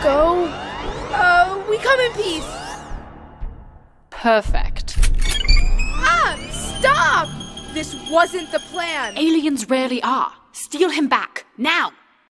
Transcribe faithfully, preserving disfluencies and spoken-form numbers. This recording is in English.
So, uh, we come in peace. Perfect. Ah, stop! This wasn't the plan. Aliens rarely are. Steal him back, now!